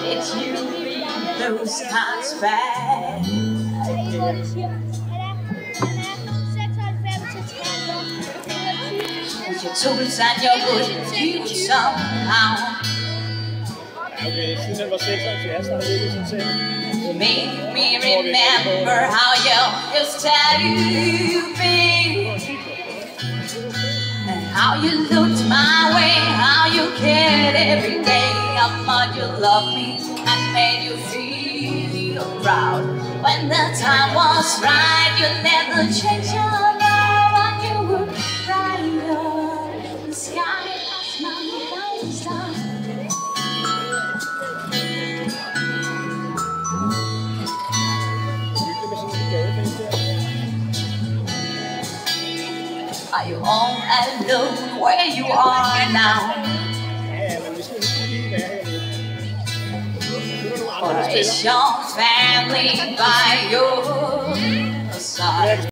Did you read those cards back? With your tools and your good you somehow make me remember how you used to be, and how you looked my way, how you cared every day, how much you loved me and made you feel proud. When the time was right, you never changed your love, and you were brighter. The sky has my thousand stars. Are you all alone where you are now? Or is your family by your